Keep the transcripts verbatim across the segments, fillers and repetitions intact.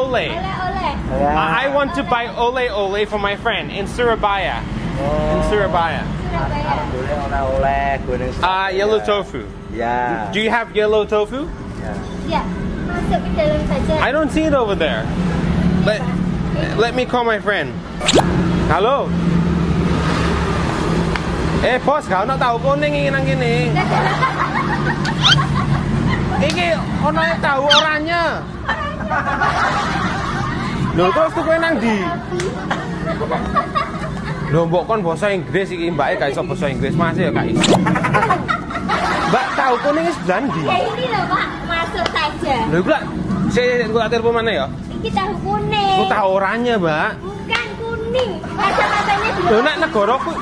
ole. Oleh-oleh. Uh, I want to buy ole ole for my friend in Surabaya. In Surabaya. Surabaya. Oleh-oleh goreng. Uh, yellow tofu. Ya. Do you have yellow tofu? Ya. Ya, masuk ke dalam saja. I don't see it over there. Let, let me call my friend. Halo. Eh bos, kau nak tahu kuning ini nang gini. Iki ono tahu oranye. Lho terus tuh kowe nang ndi? Lho mbok kon basa Inggris iki mbake gak iso basa Inggris, masih ya gak iso. Mbak tahu kuning wis sebelah ndi? Ya ini loh Pak, masuk saja. Lho iku lak sik kula telepon mana ya? Iki tahu kuning. Ku tahu oranye, Mbak. Bukan kuning. Kacamatanya dulu. Lho nek negaraku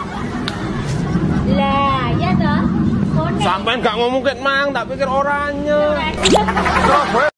Lah, ya toh. Kuning. sampean gak ngomong ket mang, tak pikir oranye. Surabaya. Surabaya